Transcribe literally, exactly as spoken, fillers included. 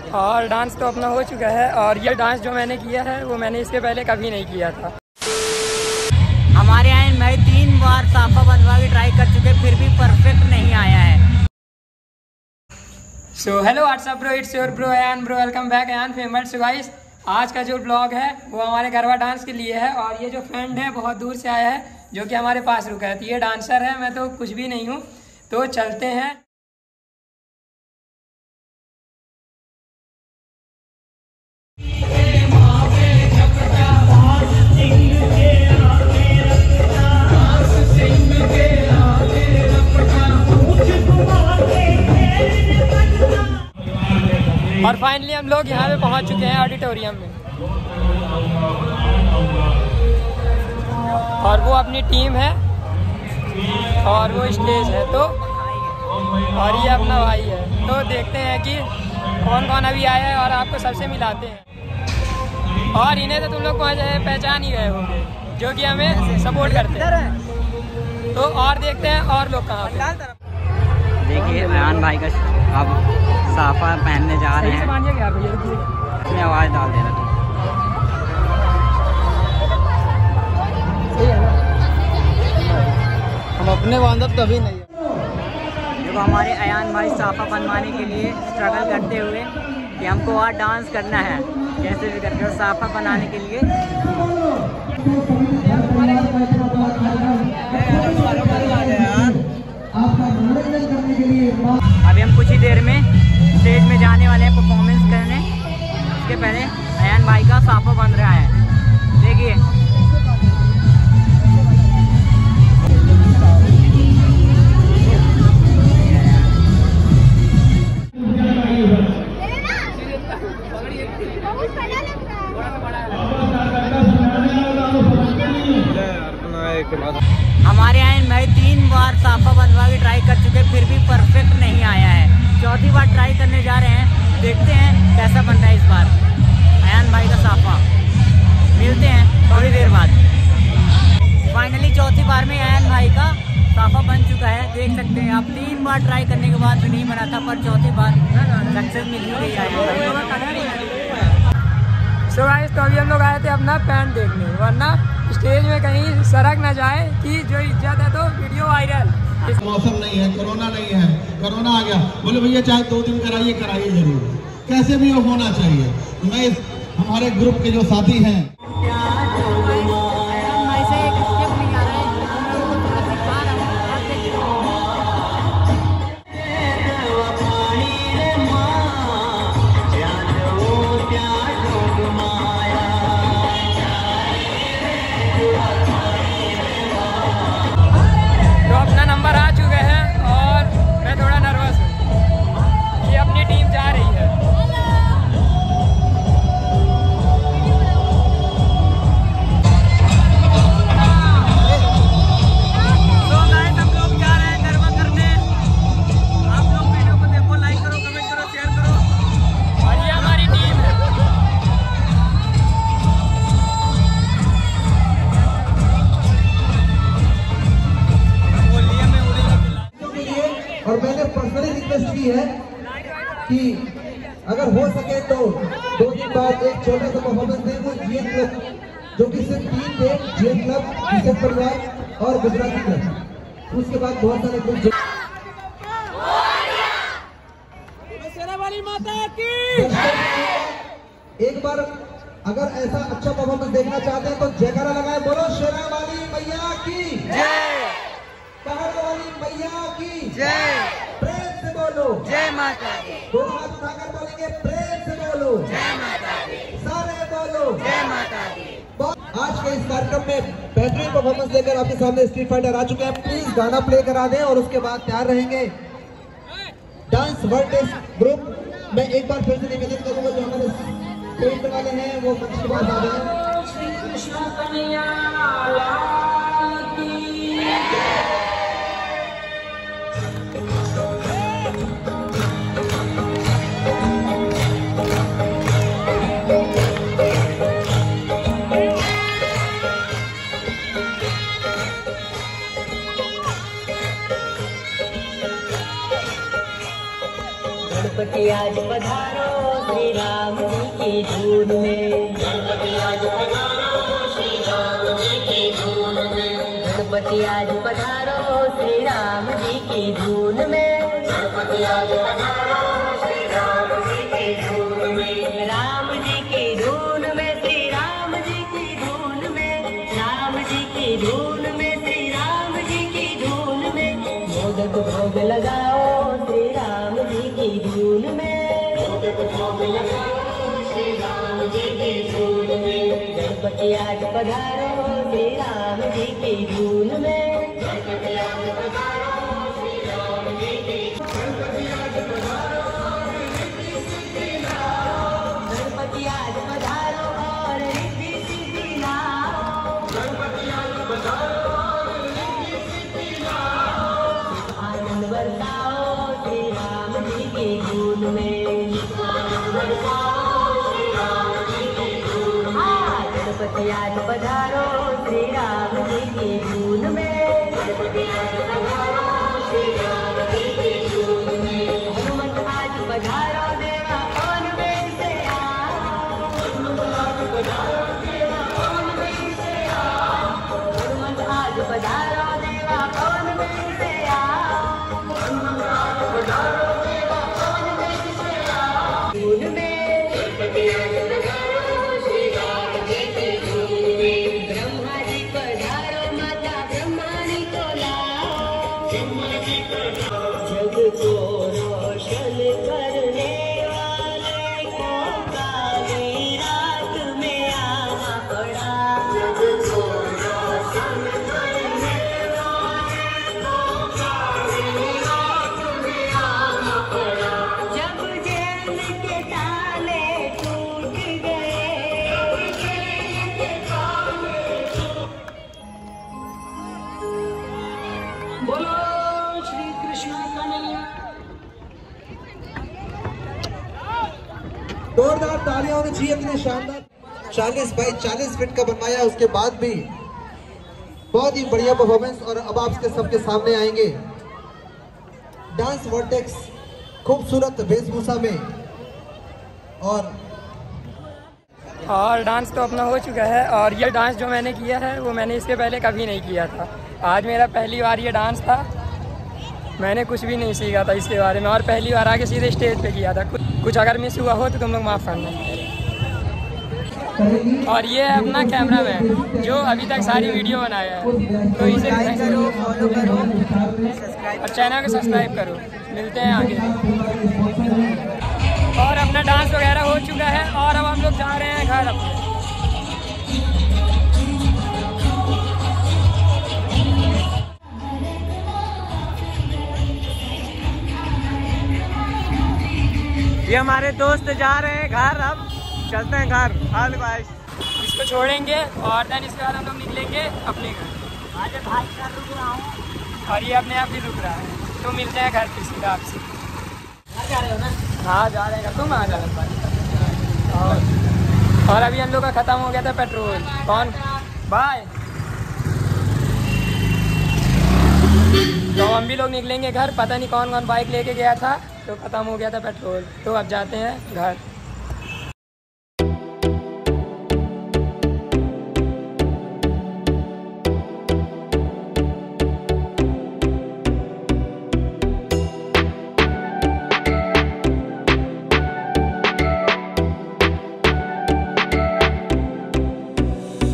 और डांस तो अपना हो चुका है। और ये डांस जो मैंने किया है वो मैंने इसके पहले कभी नहीं किया था। हमारे यहाँ मैं तीन बार साफा बनवा के ट्राई कर चुके, फिर भी परफेक्ट नहीं आया है। So hello what's up bro, it's your bro Ayaan bro, welcome back Ayaan famous. So guys, आज का जो ब्लॉग है वो हमारे गरबा डांस के लिए है। और ये जो फ्रेंड है बहुत दूर से आया है जो कि हमारे पास रुका है। तो ये डांसर है, मैं तो कुछ भी नहीं हूँ। तो चलते हैं। और फाइनली हम लोग यहाँ पे पहुँच चुके हैं ऑडिटोरियम में। और वो अपनी टीम है और वो स्टेज है। तो और ये अपना भाई है। तो देखते हैं कि कौन कौन अभी आया है और आपको सबसे मिलाते हैं। और इन्हें तो तुम लोग पहचान ही गए होंगे जो कि हमें सपोर्ट करते हैं। तो और देखते हैं और लोग कहाँ पे। देखिए अयान भाई का अब साफा पहनने जा रहे हैं। इसमें आवाज़ डाल देना। हम अपने बांधव कभी नहीं। जब हमारे अयान भाई साफा बनवाने के लिए स्ट्रगल करते हुए कि हमको आज डांस करना है कैसे भी करके, और साफा बनाने के लिए अभी हम कुछ ही देर में स्टेज में जाने वाले हैं परफॉर्मेंस करने। उसके पहले अयान भाई का साफा बन रहा है, देखिए। हमारे यहाँ मैं तीन बार साफा बनवा के ट्राई कर चुके, फिर भी परफेक्ट नहीं आया है। चौथी बार ट्राई करने जा रहे हैं, देखते हैं कैसा बन रहा है इस बार अयान भाई का साफा। मिलते हैं थोड़ी देर बाद। फाइनली चौथी बार में अयान भाई का साफा बन चुका है, देख सकते हैं आप। तीन बार ट्राई करने के बाद भी नहीं बना था, पर चौथी बार सक्सेस मिल ही गई है। सो गाइस, तो अभी हम लोग आए थे अपना पैंट देखने, वरना स्टेज में कहीं सरक ना जाए कि जो इज्जत है तो वीडियो वायरल। मौसम नहीं है, कोरोना नहीं है, कोरोना आ गया बोले भैया चाहे दो दिन कराइए कराइए जरूर, कैसे भी वो होना चाहिए। मैं इस हमारे ग्रुप के जो साथी हैं है कि अगर हो सके तो दो दिन बाद एक छोटा सा परफॉर्मेंस दें। वो जीएन क्लब जो कि सिर्फ तीन थे, जीएन क्लब, किशन परिवार और गुजराती क्लब। उसके बाद बहुत सारे ग्रुप। एक बार अगर ऐसा अच्छा परफॉर्मेंस देखना चाहते हैं तो जयकारा लगाए, बोलो शेरा वाली मैया की जय, पहाड़ वाली मैया की जय, बोलो जय माता दी। दोनों हाथ उठाकर बोलेंगे प्रेम से बोलो जय माता दी, सारे बोलो जय माता दी। आज के इस कार्यक्रम में बेहतरीन परफॉर्मेंस लेकर आपके सामने स्ट्रीट फाइटर आ चुके हैं। प्लीज गाना प्ले करा दें और उसके बाद तैयार रहेंगे डांस वर्ल्ड ग्रुप। मैं एक बार फिर से निवेदन करूंगा जो हमारे पेंट वाले हैं वो मंच के पास आ रहे हैं। गणपति आज पधारो, की धून में, गणपति आज पधारो श्री राम जी की धून में, गणपति आज पधारो श्री राम जी की धून में, गणपति आज पधारो श्री राम जी की धून में, राम जी की धून में, श्री राम जी की धून में, राम जी की धून में, श्री राम जी की धून में, मोदक भोग लगाओ श्री राम जी की धून में, मोदक भोग लगाओ श्री राम जी की धून में, गणपति आज पधारो श्री राम जी की धून में, गणपति आज पधारो श्री राम जी की, गणपति आज पधारो गणपति आज पधारो और रिद्धि सिद्धि लाओ, गणपति आज पधारो और रिद्धि सिद्धि लाओ, आनंद बरसाओ श्री राम जी की धून में, आनंद बरसाओ श्री राम जी की धून में, गणपति आज पधारो श्री राम जी की धून में, गणपति आज पधारो श्री राम जी की धून में, हनुमत आज पधारो देवा कौन वेद से आओ, हनुमत आज पधारो देवा कौन वेद से आओ, हनुमत आज पधारो देवा कौन वेद से आओ, हनुमत आज पधारो देवा कौन वेद से आओ, धून में, गणपति आज पधारो श्री राम जी की धून में, ब्रह्मा जी पधारो माता ब्रह्माणी को लाओ, ब्रह्मा जी पधारो जग को रोशन करने वाले को काली रात में आना पड़ा, जग को रोशन करने वाले को काली रात में आना पड़ा, जब जेल के ताले टूट गए, जेल के ताले बोलो श्री कृष्ण कन्हैया। जोरदार तालियां होनी चाहिए। इतने शानदार चालीस बाई चालीस फीट का बनवाया, उसके बाद भी बहुत ही बढ़िया परफॉर्मेंस। और अब आपके सबके सामने आएंगे डांस वर्टेक्स खूबसूरत वेशभूषा में। और और डांस तो अपना हो चुका है, और ये डांस जो मैंने किया है वो मैंने इसके पहले कभी नहीं किया था। आज मेरा पहली बार ये डांस था, मैंने कुछ भी नहीं सीखा था इसके बारे में, और पहली बार आके सीधे स्टेज पे किया था। कुछ, कुछ अगर मिस हुआ हो तो तुम लोग माफ़ करना। और ये है अपना कैमरा मैन जो अभी तक सारी वीडियो बनाया है, तो इसे लाइक करो, फॉलो करो और चैनल को सब्सक्राइब करो। मिलते हैं आगे। और अपना डांस वगैरह हो चुका है, और अब हम लोग जा रहे हैं घर अपने। ये हमारे दोस्त जा रहे हैं घर, अब चलते हैं घर। हाल गाइस, इसको छोड़ेंगे और देन इसके बाद हम लोग निकलेंगे अपने घर। आज भाई का रुक रहा हूँ और ये अपने आप ही रुक रहा है, तो मिलते हैं घर पे सीधा आपसे। घर जा रहे हो ना? हाँ जा रहे हैं, तुम आ जा रहे और, और अभी हम लोग का ख़त्म हो गया था पेट्रोल। कौन बाय, तो हम भी लोग निकलेंगे घर। पता नहीं कौन कौन बाइक लेके गया था, तो ख़त्म हो गया था पेट्रोल, तो अब जाते हैं घर।